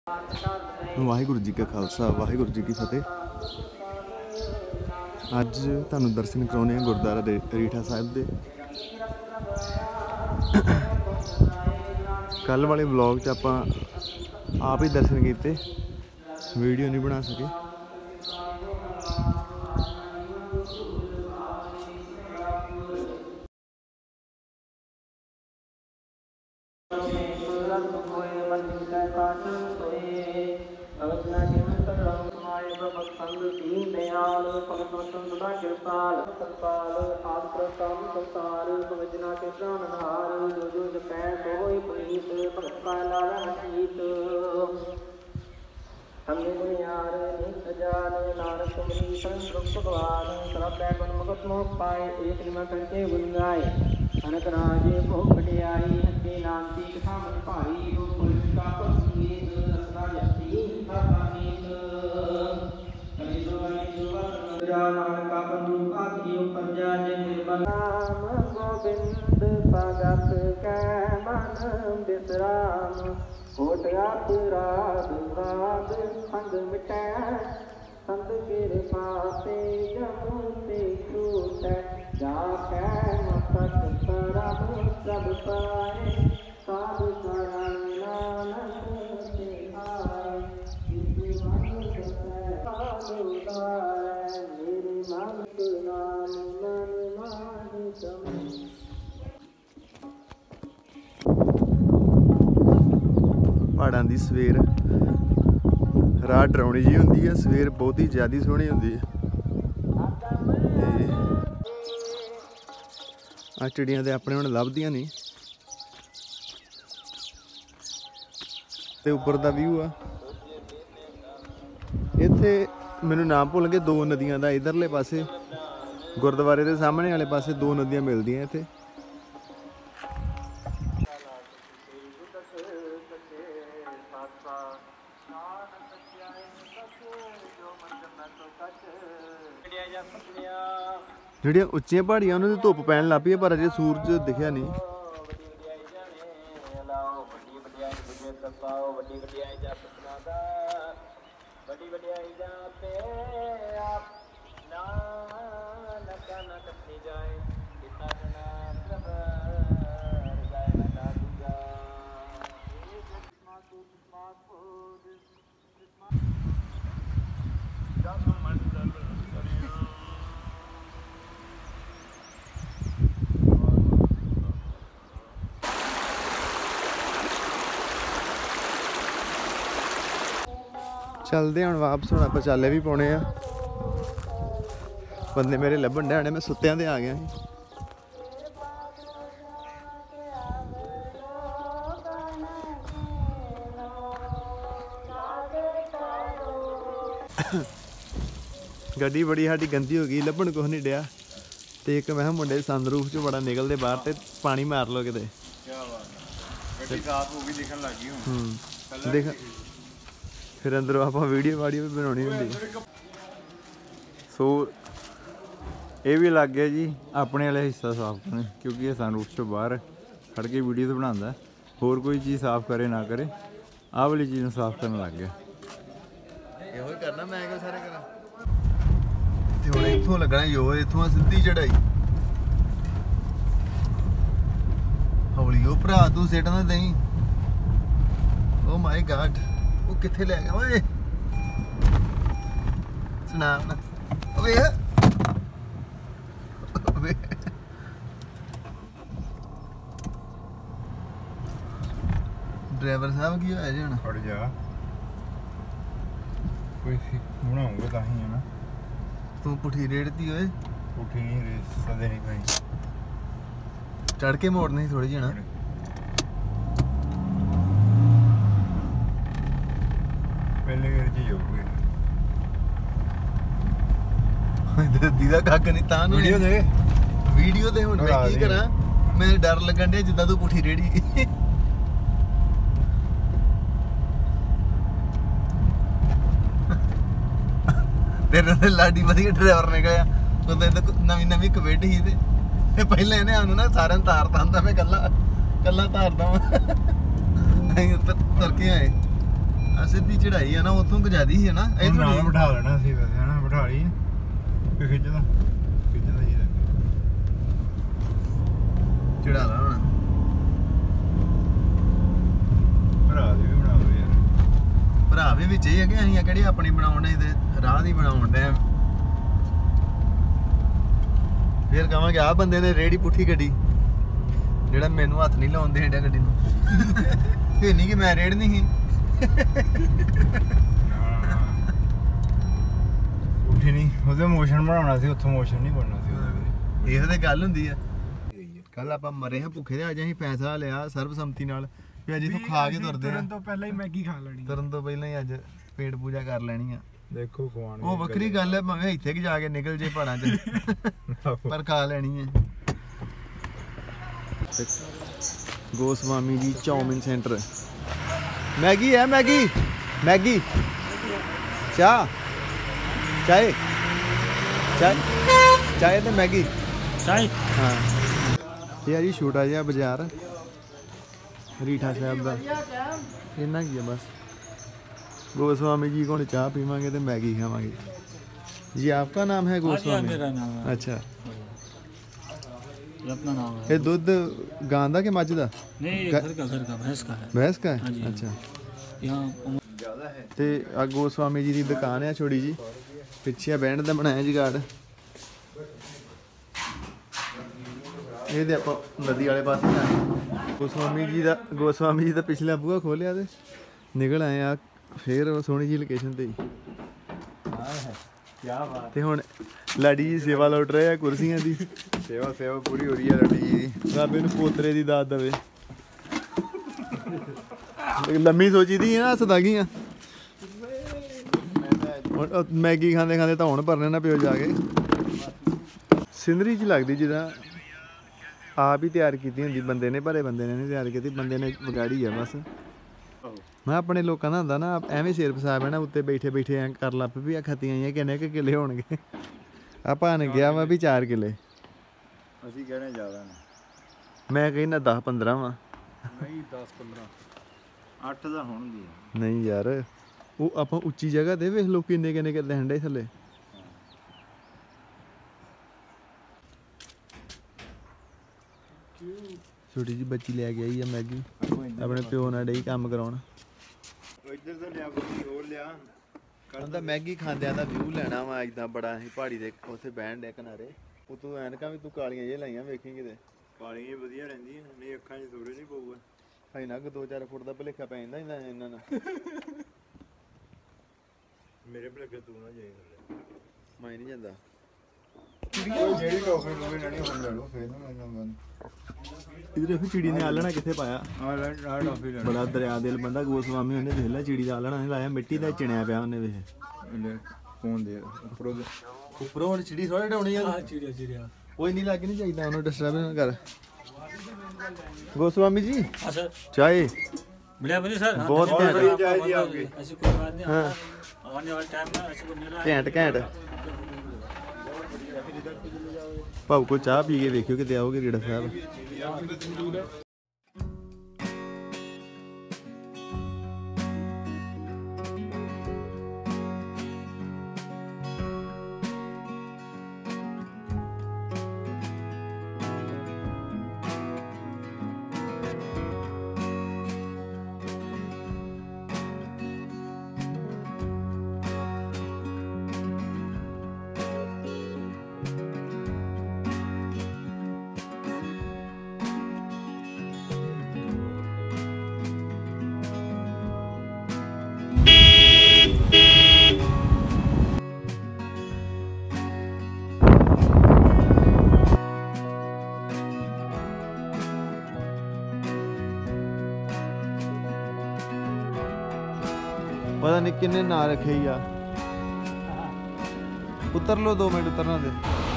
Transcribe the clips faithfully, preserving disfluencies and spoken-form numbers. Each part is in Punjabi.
वाहिगुरू जी का खालसा वाहिगुरू जी की फतेह। अज तुहानू दर्शन कराने गुरुद्वारा रीठा साहिब दे। कल वाले ब्लॉग च आपां आप ही दर्शन किए, वीडियो नहीं बना सके। अनक राजे भोग बटियाई हस्ती नामती कथा मन भारी हो पुलिका पसीत रसना जती भानीत कली दुआई दुआ जान का बंधु आखी पंजा जे निर्मल नाम गोविंद भगत कै मन बिसराम कोट अपराध वाद संग मिटै संत कृपा से जम से छूटै जाकै मस्तक परम सब पाए साधु शरण नानक के आए इस मन से उदारै मेरे मन नाम मन मान सम। पहाड़ां दी सवेर राह डराउनी जी हुंदी है, सवेर बहुत ही ज़्यादा सोहनी हुंदी है। आ चिड़ियां ते अपने हुण लभदियां नहीं। ते उपर दा व्यू आ इत्थे मैनूं नाम भुल गए दो नदियां दा। इधरले पासे गुरुद्वारे दे सामने वाले पासे दो नदियां मिलदियां इत्थे। ਜਿਹੜੀਆਂ ਉੱਚੀਆਂ ਪਹਾੜੀਆਂ ਉਹਨਾਂ ਦੀ ਧੁੱਪ ਪੈਣ ਲੱਗ ਪਈ ਹੈ, ਪਰ ਅਜੇ ਸੂਰਜ ਦਿਖਿਆ ਨਹੀਂ। चलते हम वापस, हम आप चाले भी पाने आ। बंदे मेरे लभन डे मैं सुत्तियां दे आ गया ही। गड्डी बड़ी साडी गंदी हो गई, लभन कुछ नहीं डिया। तो एक मैं मुंडे सनरूफ चो बड़ा निकलते बाहर तो पानी मार लो किते। देख फिर अंदरों आप वीडियो वाडियो भी बनानी होंगी। सो ये भी लग गया जी अपने वाला हिस्सा साफ करने, क्योंकि ये सनरूफ चो बाहर खड़ के वीडियो बनाता। होर कोई चीज़ साफ करे ना करे, आह वाली चीज़ साफ करने लग गया। यो करना मैं क्यों सारे करा। हुण इत्थों लगना यो, इत्थों सीधी चढ़ाई। हौली ओ भरा तू सिट ना दई। ओ माय गॉड किथे ले गया ओए सुना ना ओए ओए ड्राइवर साहब की होया जी हुण खड़ जा कोई बनाऊंगा तां ही है ना। तू पुठी रेड़ती ओए पुठी नहीं रेस सदे नहीं भाई चढ़ के मोड़नी थोड़ी जी ना। पहले दीदा कख नहीं तां वीडियो दे वीडियो दे हुण मैं की करा। मैं डर लगन दे जिद्दां तू पुठी रेड़ी। तेरे ते लाडी वधिया ड्राइवर निकलिया। उदे ते नवी नवी कवेट ही ते पहले इहने आनू ना सारे तारदा हुंदा, मैं कल्ला कल्ला तारदा वा। नहीं तुर के आए ਆ ਸਿੱਧੀ ਚੜਾਈ ਆ ਨਾ ਉੱਥੋਂ ਗਜਾਦੀ ਸੀ ਨਾ ਇਹ ਨਾਲ ਬਿਠਾ ਲੈਣਾ ਸੀ ਵੈਸੇ ਹਨਾ ਬਿਠਾ ਲਈ ਕਿ ਖਿੱਚਦਾ ਖਿੱਚਦਾ ਹੀ ਰਹਿੰਦਾ ਚੜਾ ਲਾ ਹੁਣ ਭਰਾ ਦੀ ਵੀ ਬਣਾ ਲਓ ਯਾਰ ਭਰਾ ਵੀ ਵਿੱਚ ਹੀ ਹੈਗੇ ਅਸੀਂ ਆ ਕਿਹੜੀ ਆਪਣੀ ਬਣਾਉਣ ਦੇ ਤੇ ਰਾਹ ਦੀ ਬਣਾਉਣ ਦੇ ਫਿਰ ਕਹਾਂਗੇ ਆ ਬੰਦੇ ਨੇ ਰੇੜੀ ਪੁੱਠੀ ਗੱਡੀ ਜਿਹੜਾ ਮੈਨੂੰ ਹੱਥ ਨਹੀਂ ਲਾਉਣ ਦੇ ਹੰਡਿਆ ਗੱਡੀ ਨੂੰ ਇਹ ਨਹੀਂ ਕਿ ਮੈਂ ਰੇੜ ਨਹੀਂ ਸੀ ਉੱਠੀ ਨਹੀਂ ਉਹਦੇ ਮੋਸ਼ਨ ਬਣਾਉਣਾ ਸੀ ਉੱਥੋਂ ਮੋਸ਼ਨ ਨਹੀਂ ਬਣਨਾ ਸੀ ਉਹਦੇ ਇਹ ਤੇ ਗੱਲ ਹੁੰਦੀ ਆ ਕੱਲ ਆਪਾਂ ਮਰੇ ਹਾਂ ਭੁੱਖੇ ਤੇ ਅੱਜ ਅਸੀਂ ਫੈਸਲਾ ਲਿਆ ਸਰਬਸੰਮਤੀ ਨਾਲ ਵੀ ਅੱਜ ਇਥੋਂ ਖਾ ਕੇ ਤੁਰਦੇ ਆ ਤੁਰਨ ਤੋਂ ਪਹਿਲਾਂ ਹੀ ਮੈਗੀ ਖਾ ਲੈਣੀ ਤੁਰਨ ਤੋਂ ਪਹਿਲਾਂ ਹੀ ਅੱਜ ਪੇਟ ਪੂਜਾ ਕਰ ਲੈਣੀ ਆ ਦੇਖੋ ਖਵਾਣ ਉਹ ਵੱਖਰੀ ਗੱਲ ਹੈ ਭਾਵੇਂ ਇੱਥੇ ਕਿ ਜਾ ਕੇ ਨਿਕਲ ਜੇ ਪਹਾੜਾਂ 'ਚ ਪਰ ਖਾ ਲੈਣੀ ਹੈ Goswami ji chowmein centre Maggi ਹੈ ਮੈਗੀ ਮੈਗੀ ਚਾਹ ਚਾय ਚਾय ਚਾय ਤੇ ਮੈਗੀ ਚਾय ਹਾਂ ਇਹ ਆ ਜੀ ਛੋਟਾ ਜਿਹਾ ਬਾਜ਼ਾਰ ਰੀਠਾ ਸਾਹਿਬ ਦਾ ਇੰਨਾ ਕੀ ਹੈ ਬਸ गोस्वामी जी को चाह पीवांगे तो मैगी खावांगे जी आपका नाम है गोस्वामी मेरा नाम है अच्छा ये अपना नाम है ये दूध गां दा के मझ दा नहीं ये घर का घर का भैंस का है भैंस का है हाँ जी, अच्छा यहाँ ਜ਼ਿਆਦਾ ਹੈ ते आ गोस्वामी जी की दुकान है छोटी जी पिछे बैंड दा बनाया जुगाड़ ये ते आपां नदी वाले पासे जाना गोस्वामी जी दा गोस्वामी जी दा पिछला बूहा खोलिया ते निकल आए आ फिर सोहनी जी लोकेशन ते ਕੀ ਬਾਤ ਤੇ ਹੁਣ ਲਾਡੀ ਜੀ ਸੇਵਾ ਲੁੱਟ ਰਹੇ ਆ ਕੁਰਸੀਆਂ ਦੀ ਸੇਵਾ ਸੇਵਾ ਪੂਰੀ ਹੋ ਰਹੀ ਹੈ ਲੱਡੀ ਜੀ ਦੀ ਰੱਬ ਇਹਨੂੰ ਪੋਤਰੇ ਦੀ ਦਾਤ ਦੇਵੇ ਲੰਮੀ ਸੋਚੀ ਦੀ ਹੈ ਨਾ ਹੱਸਦਾ ਗਈਆਂ ਹੁਣ ਮੈਗੀ ਖਾਂਦੇ ਖਾਂਦੇ ਤਾਂ ਹੁਣ ਭਰਨੇ ਨਾ ਪਿਓ ਜਾ ਕੇ ਸਿੰਦਰੀ ਚ ਲੱਗਦੀ ਜਿੱਦਾਂ ਆਪ ਹੀ ਤਿਆਰ ਕੀਤੀ ਹੁੰਦੀ ਬੰਦੇ ਨੇ ਭਰੇ ਬੰਦੇ ਨੇ ਨਹੀਂ ਤਿਆਰ ਕੀਤੀ ਬੰਦੇ ਨੇ ਵਿਗਾੜੀ ਆ ਬਸ ਮੈਂ ਆਪਣੇ ਲੋਕਾਂ ਦਾ ਹੁੰਦਾ ਨਾ ਐਵੇਂ ਸਿਰ ਫਸਾ ਬੈਣਾ ਉੱਤੇ ਬੈਠੇ ਬੈਠੇ ਐਂ ਕਰ ਲੱਪ ਵੀ ਆ ਖਤੀਆਂ ਆਈਆਂ ਕਿੰਨੇ ਕੁ ਕਿੱਲੇ ਹੋਣਗੇ ਆਪਾਂ ਨੇ ਗਿਆ ਵਾ ਵੀ ਚਾਰ ਕਿੱਲੇ ਅਸੀਂ ਕਹਿੰਦੇ ਜ਼ਿਆਦਾ ਨੇ ਮੈਂ ਕਹਿੰਦਾ ਦਸ ਪੰਦਰਾਂ ਵਾ ਨਹੀਂ ਦਸ ਪੰਦਰਾਂ ਅੱਠ ਦਾ ਹੋਣਗੇ ਨਹੀਂ ਯਾਰ ਉਹ ਆਪਾਂ ਉੱਚੀ ਜਗ੍ਹਾ ਤੇ ਵੇਖ ਲੋ ਕਿੰਨੇ ਕਿੰਨੇ ਕਿੱਲੇ ਹੰਡੇ ਥੱਲੇ ਛੋਟੀ ਜੀ ਬੱਚੀ ਲੈ ਕੇ ਆਈ ਆ ਮੈਗੀ ਆਪਣੇ ਪਿਓ ਨਾਲ ਡਈ ਕੰਮ ਕਰਾਉਣ ਇੱਧਰ ਤਾਂ ਲਿਆ ਕੋਈ ਹੋਰ ਲਿਆ ਕਹਿੰਦਾ ਮੈਗੀ ਖਾਂਦਿਆਂ ਦਾ ਵਿਊ ਲੈਣਾ ਵਾ ਇਦਾਂ ਬੜਾ ਅਸੀਂ ਪਹਾੜੀ ਦੇ ਉੱਥੇ ਬਹਿਣ ਦੇ ਕਿਨਾਰੇ ਉਹ ਤੂੰ ਐਨਕਾਂ ਵੀ ਤੂੰ ਕਾਲੀਆਂ ਜੇ ਲਾਈਆਂ ਵੇਖੀ ਕਿਤੇ ਕਾਲੀਆਂ ਹੀ ਵਧੀਆ ਰਹਿੰਦੀਆਂ ਨਹੀਂ ਅੱਖਾਂ 'ਚ ਸੂਰਜ ਨਹੀਂ ਪਊਗਾ ਹਾਈ ਨਾ ਦੋ ਚਾਰ ਫੁੱਟ ਦਾ ਭਲੇਖਾ ਪੈ ਜਾਂਦਾ ਇਹਨਾਂ ਇਹਨਾਂ ਨਾਲ ਮੇਰੇ ਭਲੇਖੇ ਤੂੰ ਨਾ ਜਾਈ ਥੱਲੇ ਮੈਂ ਨਹੀਂ ਜਾਂਦਾ ਜਿਹੜੀ ਟੋਫੀ ਟੋਫੀ ਲੈਣੀ ਹੁਣ ਲੈ ਲਓ ਫੇਰ ਨਾ ਮੈਂ ਇਧਰ ਦੇਖੋ ਚਿੜੀ ਨੇ ਆਲਣਾ ਕਿੱਥੇ ਪਾਇਆ ਆ ਲੈ ਆ ਟੋਫੀ ਲੈ ਬੜਾ ਦਰਿਆ ਦਿਲ ਬੰਦਾ ਗੋਸਵਾਮੀ ਉਹਨੇ ਦੇਖ ਲਿਆ ਚਿੜੀ ਦਾ ਆਲਣਾ ਨਹੀਂ ਲਾਇਆ ਮਿੱਟੀ ਦਾ ਚਿਣਿਆ ਪਿਆ ਉਹਨੇ ਵੇਖ ਲੈ ਫੋਨ ਦੇ ਉੱਪਰੋਂ ਦੇ ਉੱਪਰੋਂ ਹੁਣ ਚਿੜੀ ਥੋੜੀ ਡਾਉਣੀ ਆ चिड़िया चिड़िया ਕੋਈ ਨਹੀਂ ਲੱਗ ਨਹੀਂ ਚਾਹੀਦਾ ਉਹਨੂੰ ਡਿਸਟਰਬ ਨਾ ਕਰ गोस्वामी जी हाँ सर चाय बढ़िया बनी सर हाँ, बहुत धन्यवाद बढ़िया आपका, चाय बहुत जी बहुत आपकी। ऐसी कोई बात नहीं हाँ। हाँ, आने वाले टाइम में ऐसे को मिला ਘੈਂਟ ਘੈਂਟ ਭਾਉ ਕੋ ਚਾਹ ਪੀ ਕੇ ਵੇਖਿਓ ਕਿਤੇ ਆਓਗੇ ਰੀੜਾ ਸਾਹਿਬ पता नहीं किन्ने ना रखे यार उतर लो दो मिनट उतरना दे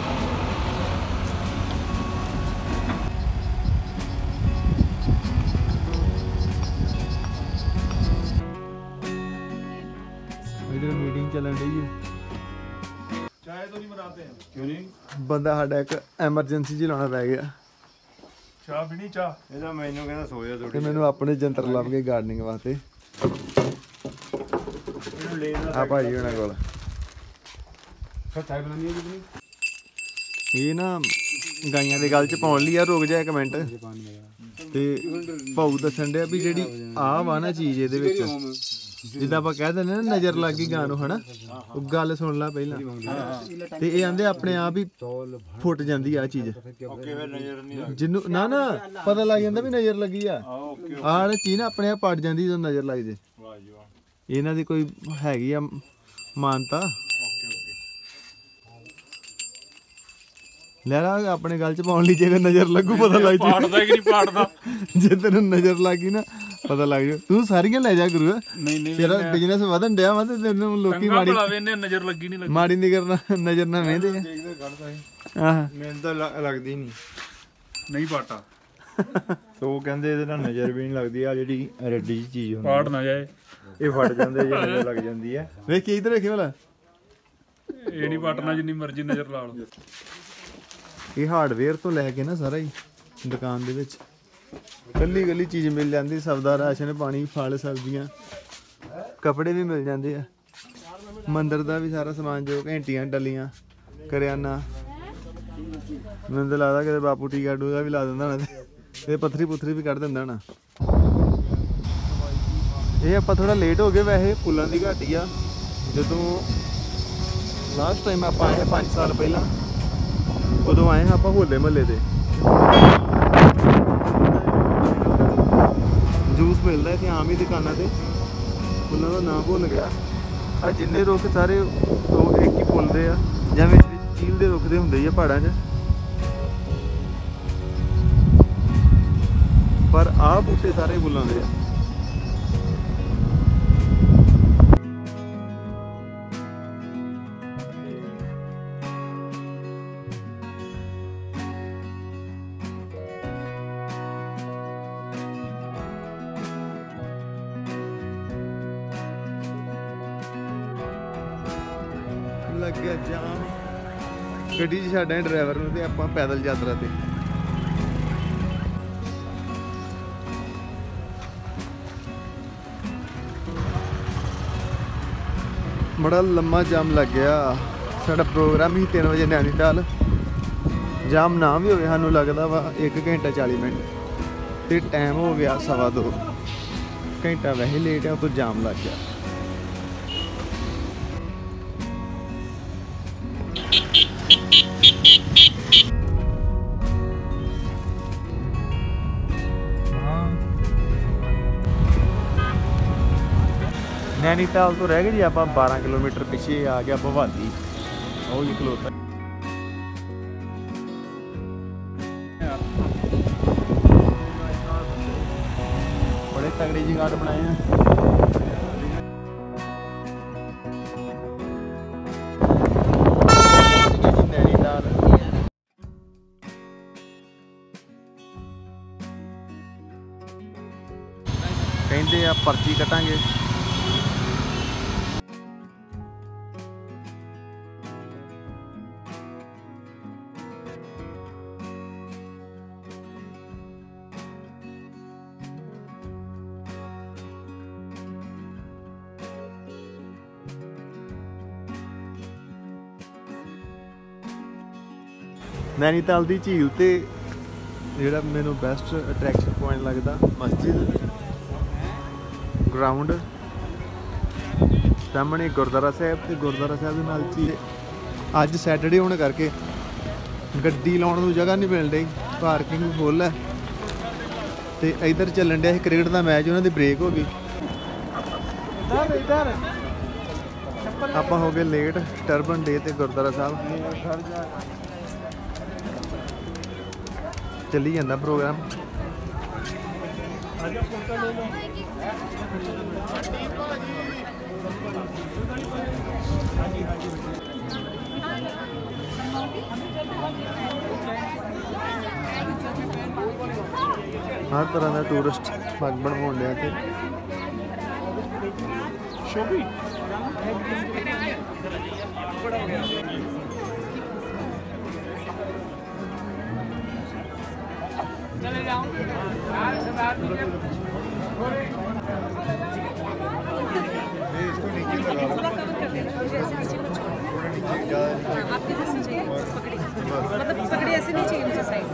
इधर मीटिंग चलन रही है चाय तो नहीं बनाते हैं क्यों नहीं बंदा साडा एक एमरजेंसी च लाना पै गया ਚਾਹ ਪੀਣੀ ਚਾਹ ਇਹਦਾ ਮੈਨੂੰ ਕਹਿੰਦਾ ਸੋ ਜਾ ਤੇ ਥੋੜੀ ਮੈਨੂੰ ਆਪਣੇ ਜੰਤਰ ਲੱਭ ਕੇ ਗਾਰਡਨਿੰਗ ਵਾਸਤੇ ਆ ਭਾਜੀ ਉਹਨਾਂ ਕੋਲ ਇਹ ਨਾ ਗਾਈਆਂ ਦੇ ਗਲ ਚ ਪਾਉਣ ਲਈ ਆ। ਰੁਕ ਜਾ ਇੱਕ ਮਿੰਟ। ਤੇ ਭਾਊ ਦੱਸਣ ਡਿਆ ਵੀ ਜਿਹੜੀ ਆਹ ਵਾ ਨਾ ਚੀਜ਼ ਇਹਦੇ ਵਿੱਚ, ਜਿੱਦਾਂ ਆਪਾਂ ਕਹਿ ਦਿੰਦੇ ਨਾ ਨਜ਼ਰ ਲੱਗ ਗਈ ਗਾਂ ਨੂੰ ਹਨਾ, ਉਹ ਗੱਲ ਸੁਣ ਲਾ ਪਹਿਲਾਂ। ਤੇ ਇਹ ਆਂਦੇ ਆਪਣੇ ਆਪ ਹੀ ਫੁੱਟ ਜਾਂਦੀ ਆ ਚੀਜ਼, ਜਿਹਨੂੰ ਨਾ ਨਾ ਪਤਾ ਲੱਗ ਜਾਂਦਾ ਵੀ ਨਜ਼ਰ ਲੱਗੀ ਆ। ਆਹ ਚੀਜ਼ ਨਾ ਆਪਣੇ ਆਪ ਪੜ ਜਾਂਦੀ ਜਦੋਂ ਨਜ਼ਰ ਲੱਗ ਜੇ। ਇਹਨਾਂ ਦੀ ਕੋਈ ਹੈਗੀ ਆ ਮਾਨਤਾ। ਲੈ ਲਾ ਆਪਣੇ ਗੱਲ ਚ ਪਾਉਣ ਲਈ, ਜੇ ਨਜ਼ਰ ਲੱਗੂ ਪਤਾ ਲੱਗ ਜੇ। ਪਾੜਦਾ ਕਿ ਨਹੀਂ ਪਾੜਦਾ, ਜੇ ਤੈਨੂੰ ਨਜ਼ਰ ਲੱਗ ਗਈ ਨਾ ਪਤਾ ਲੱਗ ਜਾ। ਤੂੰ ਸਾਰੀਆਂ ਲੈ ਜਾ ਗੁਰੂ, ਨਹੀਂ ਨਹੀਂ ਤੇਰਾ ਬਿਜ਼ਨਸ ਵਧਣ ਡਿਆ ਵਾ ਤੇ ਤੈਨੂੰ ਲੋਕੀ ਮਾੜੀ ਨੇ ਨਜ਼ਰ ਲੱਗੀ ਨਹੀਂ ਲੱਗੀ ਮਾੜੀ ਨਿਗਰ ਨਾਲ ਨਜ਼ਰ ਨਾ ਵੇਂਦੇ ਆ। ਆਹ ਮੈਨੂੰ ਤਾਂ ਲੱਗਦੀ ਨਹੀਂ ਨਹੀਂ ਪਾਟਾ। ਸੋ ਕਹਿੰਦੇ ਇਹਦੇ ਨਾਲ ਨਜ਼ਰ ਵੀ ਨਹੀਂ ਲੱਗਦੀ। ਆ ਜਿਹੜੀ ਰੱਡੀ ਜਿਹੀ ਚੀਜ਼ ਹੁੰਦੀ ਪਾੜ ਨਾ ਜਾਏ, ਇਹ ਫਟ ਜਾਂਦੇ ਜੇ ਨਜ਼ਰ ਲੱਗ ਜਾਂਦੀ ਹੈ। ਵੇਖ ਕੀ ਇਧਰ ਵੇਖੀ ਭਲਾ, ਇਹ ਨਹੀਂ ਪਾਟਣਾ ਜਿੰਨੀ ਮਰਜ਼ੀ ਨਜ਼ਰ ਲਾ ਲਓ। ਇਹ ਹਾਰਡਵੇਅਰ ਤੋਂ ਲੈ ਕੇ ਨਾ ਸਾਰਾ ਹੀ ਦੁਕਾਨ ਦੇ ਵਿੱਚ ਕੱਲੀ ਕੱਲੀ ਚੀਜ਼ ਮਿਲ ਜਾਂਦੀ। ਸਭ ਦਾ ਰਾਸ਼ਨ, ਪਾਣੀ, ਫਲ, ਸਬਜ਼ੀਆਂ, ਕੱਪੜੇ ਵੀ ਮਿਲ ਜਾਂਦੇ ਆ। ਮੰਦਰ ਦਾ ਵੀ ਸਾਰਾ ਸਮਾਨ, ਜੋ ਘੰਟੀਆਂ, ਡੱਲੀਆਂ, ਕਰਿਆਨਾ। ਮੈਨੂੰ ਤਾਂ ਲੱਗਦਾ ਕਿ ਬਾਪੂ ਟੀਕਾ ਟੂਕਾ ਵੀ ਲਾ ਦਿੰਦਾ ਹੋਣਾ ਤੇ ਪੱਥਰੀ ਪੁੱਥਰੀ ਵੀ ਕੱਢ ਦਿੰਦਾ ਹੋਣਾ। ਇਹ ਆਪਾਂ ਥੋੜਾ ਲੇਟ ਹੋ ਗਏ। ਵੈਸੇ ਫੁੱਲਾਂ ਦੀ ਘਾਟੀ ਆ। ਜਦੋਂ ਲਾਸਟ ਟਾਈਮ ਆਪਾਂ ਆਏ ਪੰਜ ਸਾਲ ਪਹਿਲਾਂ, ਉਦੋਂ ਆਏ ਹਾਂ ਆਪਾਂ ਹੋਲੇ ਮਹੱਲੇ ਤੇ। ਜੂਸ ਮਿਲਦਾ ਇੱਥੇ ਆਮ ਹੀ ਦੁਕਾਨਾਂ ਤੇ। ਫੁੱਲਾਂ ਦਾ ਨਾਮ ਭੁੱਲ ਗਿਆ। ਆ ਜਿੰਨੇ ਰੁੱਖ ਸਾਰੇ ਉਹ ਇੱਕ ਹੀ ਫੁੱਲਦੇ ਆ, ਜਾਂ ਵਿੱਚ ਵਿੱਚ ਚੀਲ ਦੇ ਰੁੱਖ ਦੇ ਹੁੰਦੇ ਹੀ ਆ ਪਹਾੜਾਂ 'ਚ। ਪਰ ਆਹ ਬੂਟੇ ਸਾਰੇ ਫੁੱਲਾਂ ਦੇ ਆ। ਲੱਗਿਆ ਜਾਮ, ਗੱਡੀ 'ਚ ਛੱਡਾਂ ਡਰਾਈਵਰ ਨੂੰ ਤੇ ਆਪਾਂ ਪੈਦਲ ਯਾਤਰਾ ਤੇ। ਬੜਾ ਲੰਮਾ ਜਾਮ ਲੱਗ ਗਿਆ। ਸਾਡਾ ਪ੍ਰੋਗਰਾਮ ਹੀ ਤਿੰਨ ਵਜੇ ਨੈਨੀਤਾਲ। ਜਾਮ ਨਾ ਵੀ ਹੋਵੇ ਸਾਨੂੰ ਲੱਗਦਾ ਵਾ ਇੱਕ ਘੰਟਾ ਚਾਲੀ ਮਿੰਟ, ਤੇ ਟਾਈਮ ਹੋ ਗਿਆ ਸਵਾ ਦੋ ਘੰਟਾ। ਵੈਸੇ ਲੇਟ ਆ, ਉਤੋਂ ਜਾਮ ਲੱਗ ਗਿਆ। नैनीताल तो रह गए जी आप बारह किलोमीटर पिछे आ गया भवाली। ਉਹ ਜੀ ਖਲੋਤਾ बड़े तगड़े जुगाड़ बनाए हैं। नैनीताल कहते आ पर्ची कटांगे। नैनीताल की झील ते जिहड़ा मैनू बेस्ट अट्रैक्शन पॉइंट लगता मस्जिद ग्राउंड सामने गुरुद्वारा साहब ते गुरुद्वारा साहब दे नाल झील। अज सैटरडे होने करके गड्डी लाउण नूं जगह नहीं मिल रही, पार्किंग फुल है। ते इधर चलन दिया क्रिकेट का मैच, उन्होंने ब्रेक हो गई। आपां हो गए लेट टर्बन डे ते गुरुद्वारा साहब। चली जाता प्रोग्राम। हर तरह का टूरिस्ट आगमन होने लिया थे। चले जाओ। बस। मतलब पगड़ी ऐसे नहीं चाहिए मुझे साइड।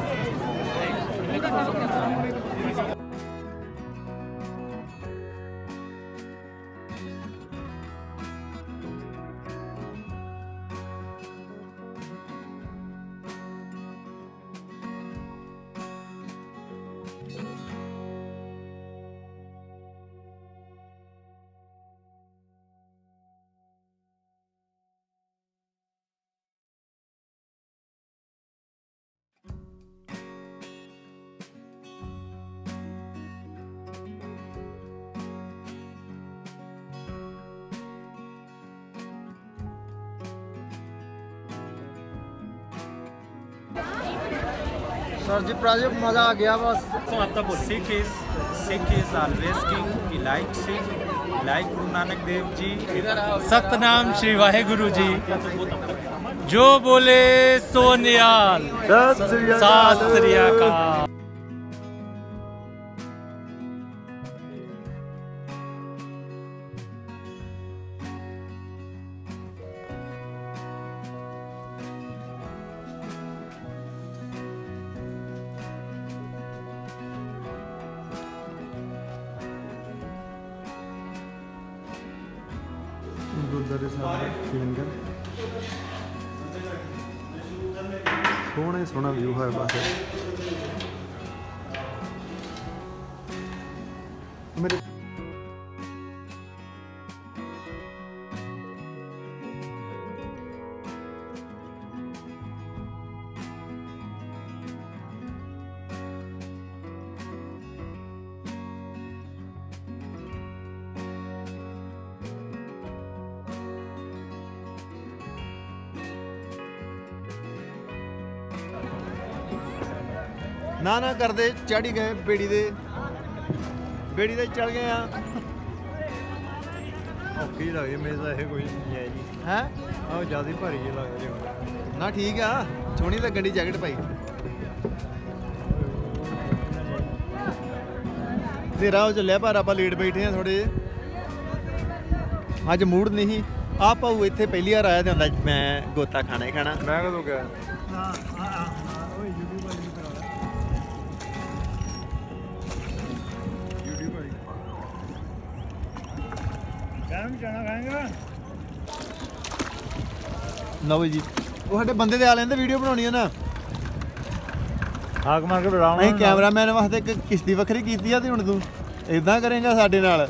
सर जी प्राजक मजा आ गया बस। Sikh is Sikh is always king. He like Sikh, like Guru Nanak Dev जी। सतनाम श्री वाहेगुरु जी। जो बोले सो निहाल। सत श्री अकाल। सत श्री अकाल। ਗੁਰਦੁਆਰੇ ਸਾਹਿਬ ਦਾ ਲੰਗਰ ਸੋਹਣਾ ਸੋਹਣਾ ਵਿਊ ਹੈ ਪਾਸੇ ਮੇਰੇ ਨਾ ਨਾ ਕਰਦੇ ਚੜ੍ਹ ਹੀ ਗਏ ਬੇੜੀ ਦੇ ਬੇੜੀ ਤੇ ਚੜ ਗਏ ਆ। ਔਖੀ ਲੱਗਦੀ ਮੇਜ਼ ਦਾ ਇਹ ਕੋਈ ਨਹੀਂ ਹੈ ਜੀ ਹੈ ਆਹ ਜਿਆਦਾ ਭਾਰੀ ਜਿਹਾ ਲੱਗਦਾ ਜਿਵੇਂ ਨਾ ਠੀਕ ਆ ਸੋਹਣੀ ਲੱਗਣ ਦੀ ਜੈਕਟ ਪਾਈ। ਤੇਰਾ ਉਹ ਚੱਲਿਆ ਪਰ ਆਪਾਂ ਲੇਟ ਬੈਠੇ ਆ ਥੋੜੇ ਅੱਜ ਮੂਡ ਨਹੀਂ। ਆ ਭਾਊ ਇੱਥੇ ਪਹਿਲੀ ਵਾਰ ਆਇਆ ਤੇ ਹੁੰਦਾ ਮੈਂ ਗੋਤਾ ਖਾਣਾ ਹੀ ਖਾਣਾ। ਮੈਂ ਕਦੋਂ ਗਿਆ ਲਓ ਜੀ ਉਹ ਸਾਡੇ ਬੰਦੇ ਦੇ ਆ ਲੈਂਦੇ ਵੀਡੀਓ ਬਣਾਉਣੀ ਆ ਨਾ। ਹਾਕ ਮਾਰ ਕੇ ਬੁਲਾਉਣਾ ਅਸੀਂ ਕੈਮਰਾਮੈਨ ਵਾਸਤੇ ਇੱਕ ਕਿਸ਼ਤੀ ਵੱਖਰੀ ਕੀਤੀ ਆ ਤੇ ਹੁਣ ਤੂੰ ਇਦਾਂ ਕਰੇਂਗਾ ਸਾਡੇ ਨਾਲ।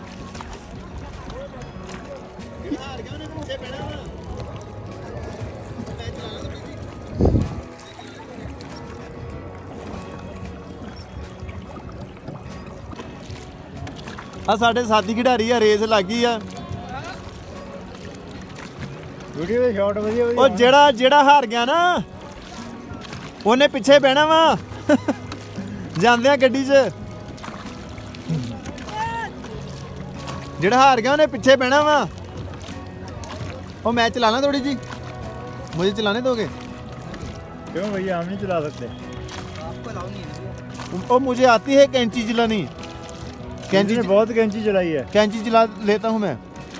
ਆ ਸਾਡੇ ਸਾਥੀ ਖਿਡਾਰੀ ਆ ਰੇਸ ਲੱਗੀ ਆ। ਵੀਡੀਓ ਦੇ ਸ਼ਾਟ ਵਧੀਆ ਵਧੀਆ ਉਹ ਜਿਹੜਾ ਜਿਹੜਾ ਹਾਰ ਗਿਆ ਨਾ ਉਹਨੇ ਪਿੱਛੇ ਬਹਿਣਾ ਵਾ ਜਾਂਦੇ ਆ ਗੱਡੀ 'ਚ। ਜਿਹੜਾ ਹਾਰ ਗਿਆ ਉਹਨੇ ਪਿੱਛੇ ਬਹਿਣਾ ਵਾ। ਉਹ मैं चला ला थोड़ी जी, मुझे चलाने दोगे? क्यों भैया हम नहीं चला सकते? ओ मुझे आती है कैंची चलानी। कैंची ने बहुत कैंची चलाई है। कैंची चला लेता हूँ मैं।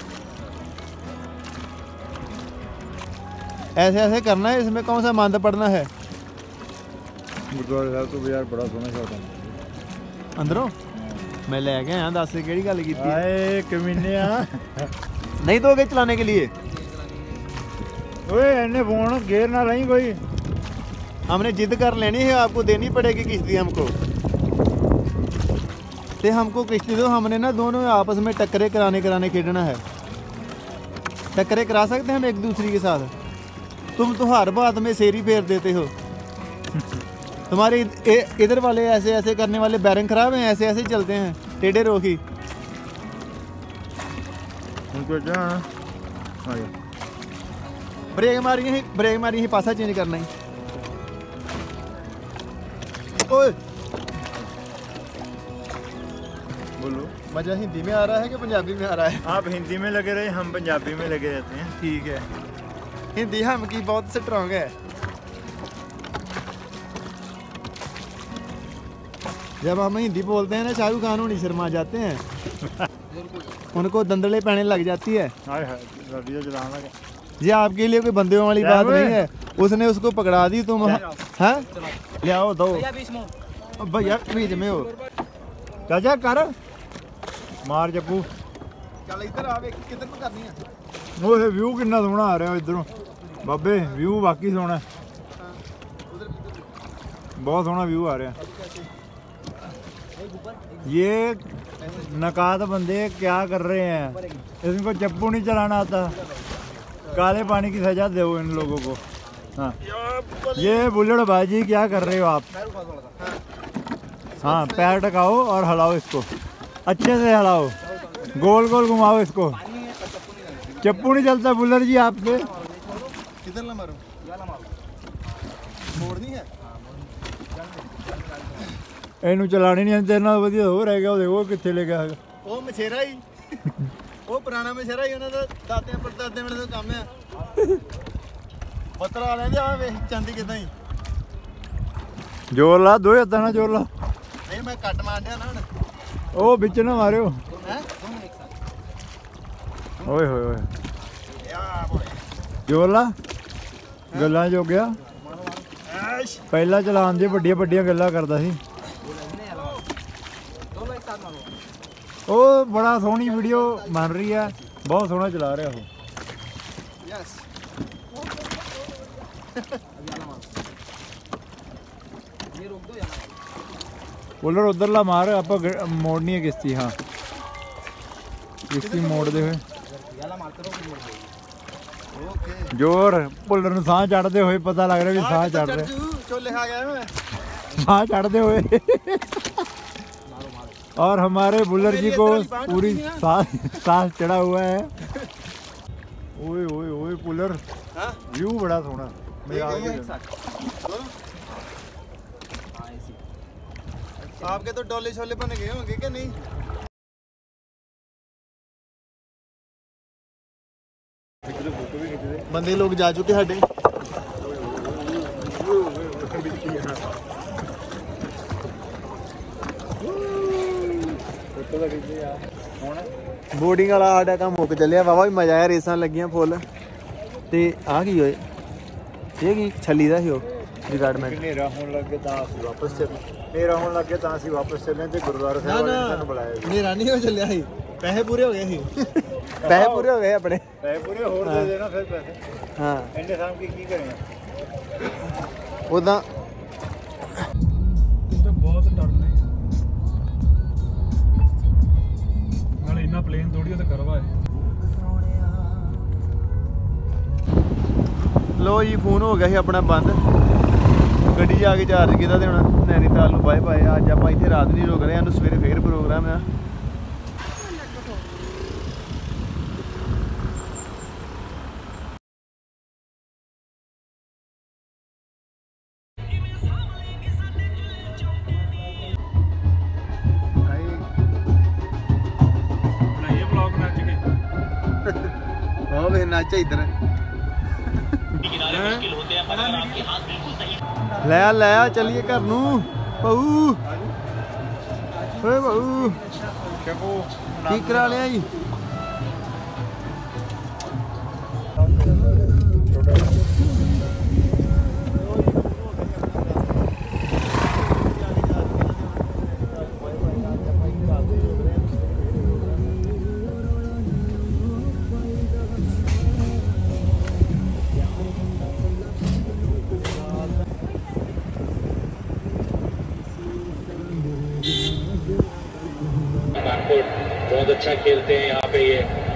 ऐसे ऐसे करना है, इसमें कौन सा मानद पड़ना है? गुरुद्वारा साहब तो यार बड़ा सोना शॉट है अंदरों मैं ले गया यहाँ दस से केड़ी गल की थी। आए कमीने नहीं दोगे चलाने के लिए? ओए इन्हें फोन गेर ना रही कोई। हमने जिद कर लेनी है, आपको देनी पड़ेगी किश्ती हमको। ते हमको किश्ती दो, हमने ना दोनों आपस में टक्करे कराने कराने खेलना है। टक्करे करा सकते हैं हम एक दूसरे के साथ। तुम तो हर बात में सेरी फेर देते हो। तुम्हारे इधर वाले ऐसे ऐसे करने वाले बैरंग खराब हैं, ऐसे ऐसे चलते हैं टेढ़े रोकी। उनको जा ब्रेक मारी ही ब्रेक मारी ही पासा चेंज करना ही। ओए बोलो, मजा हिंदी में आ रहा है कि पंजाबी में आ रहा है? आप हिंदी में लगे रहे, हम पंजाबी में लगे रहते हैं। ठीक है, हिंदी हम की बहुत स्ट्रांग है। जब हम हिंदी बोलते हैं ना, शाहरुख खान होनी शर्मा जाते हैं। उनको दंदले पहने लग जाती है। हाय हाय वीडियो चलाना ये आपके लिए कोई बंदे वाली बात नहीं है। उसने उसको पकड़ा दी, तुम हैं ले आओ दो भैया बीच में हो। चाचा कर मार चप्पू। चल इधर आवे, किधर को करनी है? ओए व्यू कितना सोहना आ रहा इधरों बाबे, व्यू बाकी सोहना, बहुत सोहना व्यू आ रहा। ये नकात बंदे क्या कर रहे हैं, इनको चप्पू नहीं चलाना आता, काले पानी की सजा दो इन लोगों को। हाँ ये बुल्लड़ बाजी क्या कर रहे हो आप? हाँ पैर टकाओ और हिलाओ इसको, अच्छे से हिलाओ, गोल गोल घुमाओ इसको। चप्पू नहीं चलता बुल्लड़ जी आपसे। किधर ला मारो? मोड़नी है। ਇਹਨੂੰ ਚਲਾਣੀ ਨਹੀਂ ਆਉਂਦੀ, ਤੇਰੇ ਨਾਲ ਵਧੀਆ ਹੋ ਰਹਿ ਗਿਆ। ਉਹ ਦੇਖੋ ਕਿੱਥੇ ਲੈ ਗਿਆ ਹੈਗਾ ਉਹ ਮਛੇਰਾ ਹੀ, ਉਹ ਪੁਰਾਣਾ ਮਛੇਰਾ ਹੀ, ਉਹਨਾਂ ਦਾ ਦਾਦਿਆਂ ਪੜਦਾਦਿਆਂ ਵੇਲੇ ਦਾ ਕੰਮ ਆ। ਪੱਤਰ ਆ ਲੈਂਦੇ ਆ ਵੇਖ ਚਾਂਦੀ ਕਿਦਾਂ ਹੀ। ਜ਼ੋਰ ਲਾ, ਦੋ ਹੱਥਾਂ ਨਾਲ ਜ਼ੋਰ ਲਾ। ਨਹੀਂ ਮੈਂ ਕੱਟ ਮਾਰ ਦਿਆ ਨਾ ਹੁਣ। ਉਹ ਵਿੱਚ ਨਾ ਮਾਰਿਓ। ਹੈ ਓਏ ਹੋਏ ਹੋਏ ਜ਼ੋਰ ਲਾ, ਗੱਲਾਂ ਜੋ ਗਿਆ। ਪਹਿਲਾਂ ਚਲਾਉਣ ਦੀ ਵੱਡੀਆਂ ਵੱਡੀਆਂ ਗੱਲਾਂ ਕਰਦਾ ਸੀ। ਉਹ ਬੜਾ ਸੋਹਣੀ ਵੀਡੀਓ ਬਣ ਰਹੀ ਹੈ, ਬਹੁਤ ਸੋਹਣਾ ਚਲਾ ਰਿਹਾ ਉਹ। ਯੈਸ ਬੋਲਰ ਉਧਰਲਾ ਮਾਰ, ਆਪਾਂ ਗ- ਮੋੜਨੀ ਹੈ ਕਿਸ਼ਤੀ। ਹਾਂ ਕਿਸ਼ਤੀ ਮੋੜਦੇ ਹੋਏ ਜ਼ੋਰ, ਭੁੱਲਰ ਨੂੰ ਸਾਹ ਚੜਦੇ ਹੋਏ ਪਤਾ ਲੱਗ ਰਿਹਾ ਵੀ ਸਾਹ ਚੜ ਰਿਹਾ, ਚੋਲੇ ਖਾ ਗਿਆ ਮੈਂ। साह चढ़ते हुए। और हमारे बुल्लर जी को पूरी सांस सांस चढ़ा हुआ है। ओए ओए ओए बुल्लर, व्यू बड़ा सोहना। मेरा आपके तो डोले छोले बन गए होंगे कि नहीं? बंदे लोग जा चुके साडे। बोर्डिंग वाला साडा काम मुक चलिया, वावा भी मजा आया, रेसां लगियां फुल। ते आ की होए ये की छली दा ही हो रिगार्डमेंट। ਹਨੇਰਾ ਹੋਣ ਲੱਗੇ ਤਾਂ ਅਸੀਂ ਵਾਪਸ ਚੱਲੇ, ਹਨੇਰਾ ਹੋਣ ਲੱਗੇ ਤਾਂ ਅਸੀਂ ਵਾਪਸ ਚੱਲੇ ਤੇ ਗੁਰਦੁਆਰਾ ਸਾਹਿਬ ਵਾਲੇ ਨੇ ਸਾਨੂੰ ਬੁਲਾਇਆ। मेरा नहीं हो चलिया ही, पैसे पूरे हो गए ही। पैसे पूरे हो गए अपने। ਪੈਸੇ ਪੂਰੇ ਹੋਰ ਦੇ ਦੇਣਾ ਫਿਰ ਪੈਸੇ। हाँ ਇੰਨੇ ਸਾਮ ਕੀ ਕੀ ਕਰੇ उदा ਤੇ ਬਹੁਤ ਡਰਨੇ ਨਾਲੇ ਇੰਨਾ ਪਲੇਨ ਥੋੜੀ ਉਹ ਤੇ ਕਰਵਾ ਹੈ। लो जी फोन हो गया अपना बंद, गड्डी जा के चार्ज किया तो हम नैनीताल ਨੂੰ बाय बाय। अज आप इतने रात नहीं रुक रहे हैं, सवेरे फिर प्रोग्राम है। ਬਣਾਈਏ ਵਲੌਗ ਨੱਚ ਕੇ। हाँ वे नाचा इधर ਲੈ ਆ ਲੈ ਆ, ਚੱਲੀਏ ਘਰ ਨੂੰ। ਭਾਊ ਓਏ ਭਾਊ ਕੀ ਕਰਾ ਲਿਆ ਜੀ? बहुत अच्छा खेलते हैं यहाँ पे ये